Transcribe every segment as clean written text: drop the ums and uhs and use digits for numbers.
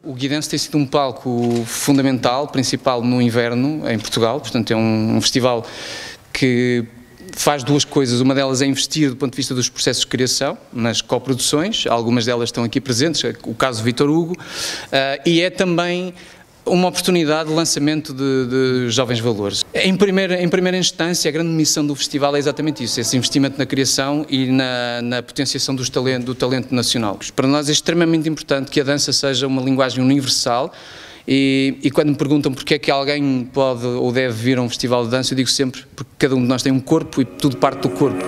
O Guidense tem sido um palco fundamental, principal no inverno em Portugal, portanto é um festival que faz duas coisas, uma delas é investir do ponto de vista dos processos de criação, nas coproduções, algumas delas estão aqui presentes, o caso Vítor Hugo, e é também uma oportunidade de lançamento de jovens valores. Em primeira instância, a grande missão do festival é exatamente isso, esse investimento na criação e na potenciação do talento nacional. Para nós é extremamente importante que a dança seja uma linguagem universal e quando me perguntam porque é que alguém pode ou deve vir a um festival de dança, eu digo sempre porque cada um de nós tem um corpo e tudo parte do corpo.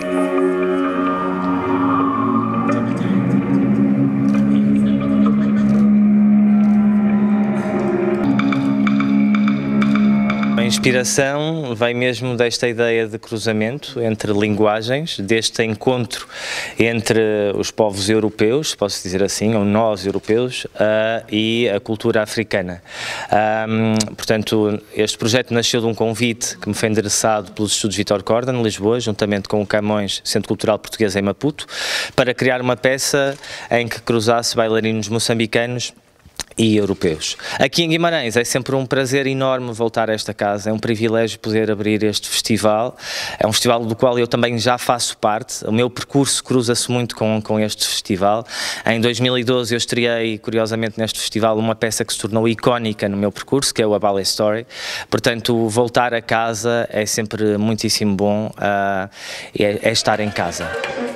A inspiração vem mesmo desta ideia de cruzamento entre linguagens, deste encontro entre os povos europeus, posso dizer assim, ou nós europeus, e a cultura africana. Portanto, este projeto nasceu de um convite que me foi endereçado pelos estudos Vítor Corda, em Lisboa, juntamente com o Camões, Centro Cultural Português em Maputo, para criar uma peça em que cruzasse bailarinos moçambicanos e europeus. Aqui em Guimarães é sempre um prazer enorme voltar a esta casa, é um privilégio poder abrir este festival, é um festival do qual eu também já faço parte, o meu percurso cruza-se muito com este festival. Em 2012 eu estreiei, curiosamente, neste festival uma peça que se tornou icónica no meu percurso, que é o A Ballet Story, portanto voltar a casa é sempre muitíssimo bom, é estar em casa.